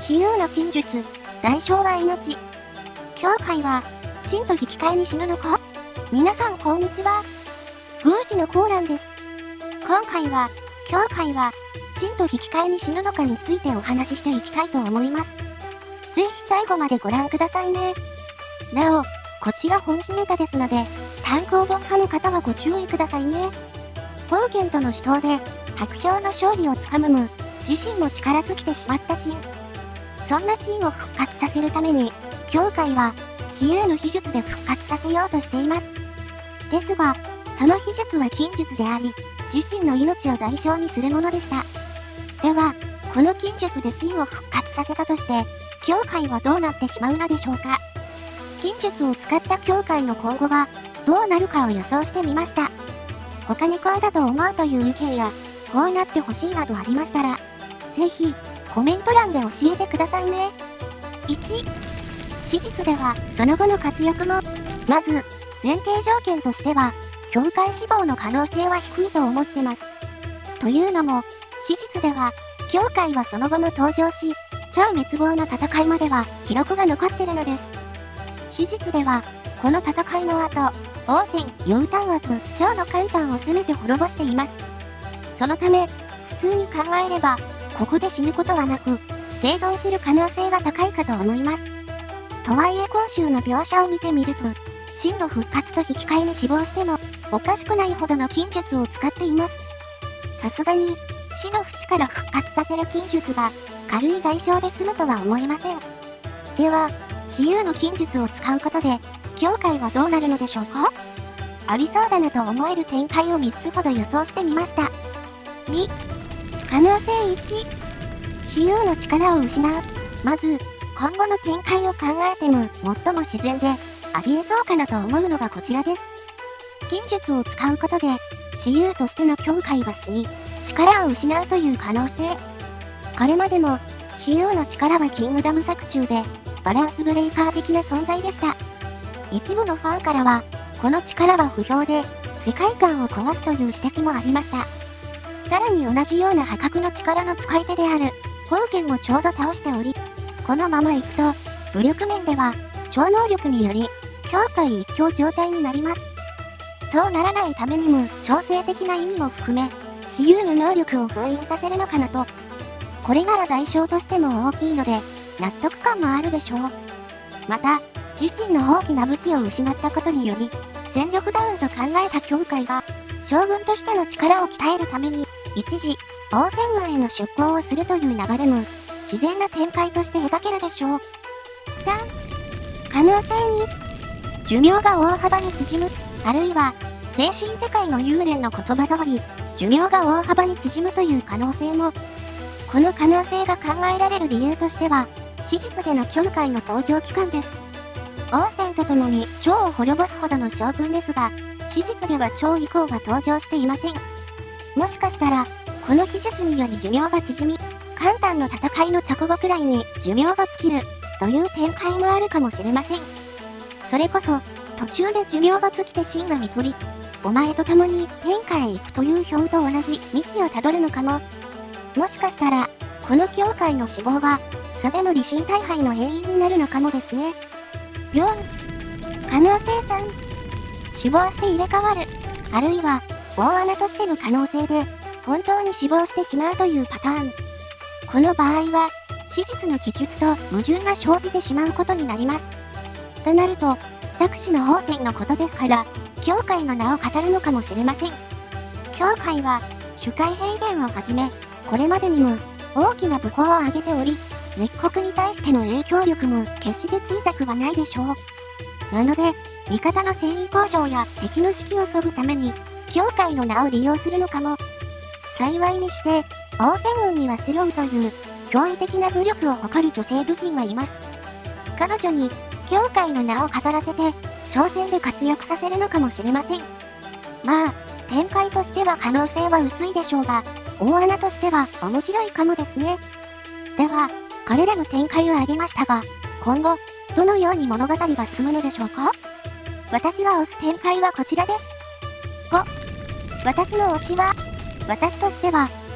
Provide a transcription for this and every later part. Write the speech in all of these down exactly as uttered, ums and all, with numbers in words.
私有の禁術、代償は命。教会は、真と引き換えに死ぬのか？皆さんこんにちは。宮司のコーランです。今回は、教会は、真と引き換えに死ぬのかについてお話ししていきたいと思います。ぜひ最後までご覧くださいね。なお、こちら本誌ネタですので、単行本派の方はご注意くださいね。ボーケンとの死闘で、白氷の勝利をつかむむ、自身も力尽きてしまったシーン。そんなシーンを復活させるために、教会は、私有の秘術で復活させようとしています。ですが、その秘術は禁術であり、自身の命を代償にするものでした。では、この禁術で真を復活させたとして、教会はどうなってしまうのでしょうか。禁術を使った教会の今後は、どうなるかを予想してみました。他にこうだと思うという意見や、こうなってほしいなどありましたら、ぜひ、コメント欄で教えてくださいね。いち、史実では、その後の活躍も、まず、前提条件としては、教会死亡の可能性は低いと思ってます。というのも、史実では、教会はその後も登場し、超滅亡の戦いまでは記録が残ってるのです。史実では、この戦いの後、王翦、ヨウタンアと趙のカンタンを攻めて滅ぼしています。そのため、普通に考えれば、ここで死ぬことはなく、生存する可能性が高いかと思います。とはいえ今週の描写を見てみると、真の復活と引き換えに死亡しても、おかしくないほどの禁術を使っています。さすがに、死の淵から復活させる禁術が、軽い代償で済むとは思えません。では、私有の禁術を使うことで、教会はどうなるのでしょうか？ありそうだなと思える展開をみっつほど予想してみました。に、可能性いち、私有の力を失う。まず、今後の展開を考えても最も自然で、ありえそうかなと思うのがこちらです。禁術を使うことで、私有としての教会が死に、力を失うという可能性。これまでも、私有の力はキングダム作中で、バランスブレイカー的な存在でした。一部のファンからは、この力は不評で、世界観を壊すという指摘もありました。さらに同じような破格の力の使い手である、ボーケンもちょうど倒しており、このまま行くと、武力面では、超能力により、教会一強状態になります。そうならないためにも、調整的な意味も含め、私有の能力を封印させるのかなと。これなら代償としても大きいので、納得感もあるでしょう。また、自身の大きな武器を失ったことにより、戦力ダウンと考えた教会は、将軍としての力を鍛えるために、一時、王翦軍への出向をするという流れも、自然な展開として描けるでしょう。さん、可能性に、寿命が大幅に縮む、あるいは、精神世界の幽霊の言葉通り、寿命が大幅に縮むという可能性も、この可能性が考えられる理由としては、史実での教会の登場期間です。王翦と共に趙を滅ぼすほどの将軍ですが、史実では趙以降は登場していません。もしかしたら、この技術により寿命が縮み、カンタンの戦いの直後くらいに寿命が尽きる、という展開もあるかもしれません。それこそ、途中で寿命が尽きて真が見取り、お前と共に天下へ行くという表と同じ道をたどるのかも。もしかしたら、この教会の死亡は、そでの理心大敗の原因になるのかもですね。よん、可能性さん、死亡して入れ替わる、あるいは、大穴としての可能性で、本当に死亡してしまうというパターン。この場合は、史実の記述と矛盾が生じてしまうことになります。となると、作詞の王翦のことですから、教会の名を語るのかもしれません。教会は、主海平原をはじめ、これまでにも大きな武功を挙げており、列国に対しての影響力も決して小さくはないでしょう。なので、味方の戦意向上や敵の士気を削ぐために、教会の名を利用するのかも。幸いにして、王翦軍にはシロウという驚異的な武力を誇る女性武人がいます。彼女に、教会の名を語らせて、挑戦で活躍させるのかもしれません。まあ、展開としては可能性は薄いでしょうが、大穴としては面白いかもですね。では、これらの展開を挙げましたが、今後、どのように物語が進むのでしょうか？私が推す展開はこちらです。ご、私の推しは、私としては、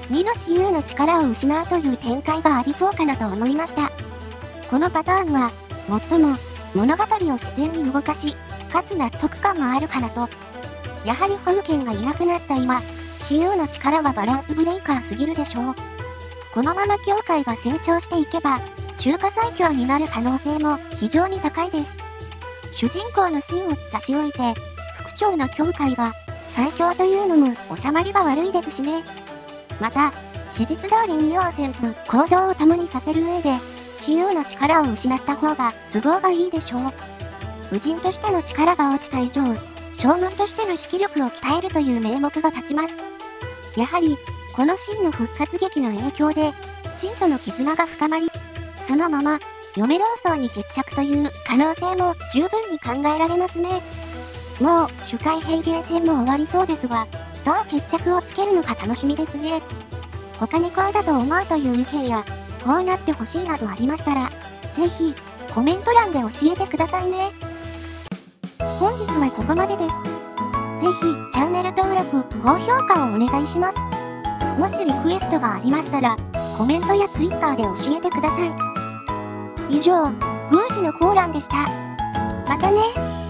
にの私有の力を失うという展開がありそうかなと思いました。このパターンは、最も物語を自然に動かし、かつ納得感もあるかなと。やはりホウケンがいなくなった今、私有の力はバランスブレイカーすぎるでしょう。このまま教会が成長していけば、中華最強になる可能性も非常に高いです。主人公のシーンを差し置いて、副長の教会が最強というのも収まりが悪いですしね。また、史実通りに陽旋と行動を共にさせる上で、私有の力を失った方が都合がいいでしょう。武人としての力が落ちた以上、将軍としての指揮力を鍛えるという名目が立ちます。やはり、この秦の復活劇の影響で、秦との絆が深まり、そのまま、嫁論争に決着という可能性も十分に考えられますね。もう、主海平原戦も終わりそうですが、どう決着をつけるのか楽しみですね。他にこうだと思うという意見や、こうなってほしいなどありましたら、ぜひ、コメント欄で教えてくださいね。本日はここまでです。ぜひ、チャンネル登録、高評価をお願いします。もしリクエストがありましたら、コメントやツイッターで教えてください。以上、宮司のコーランでした。またね。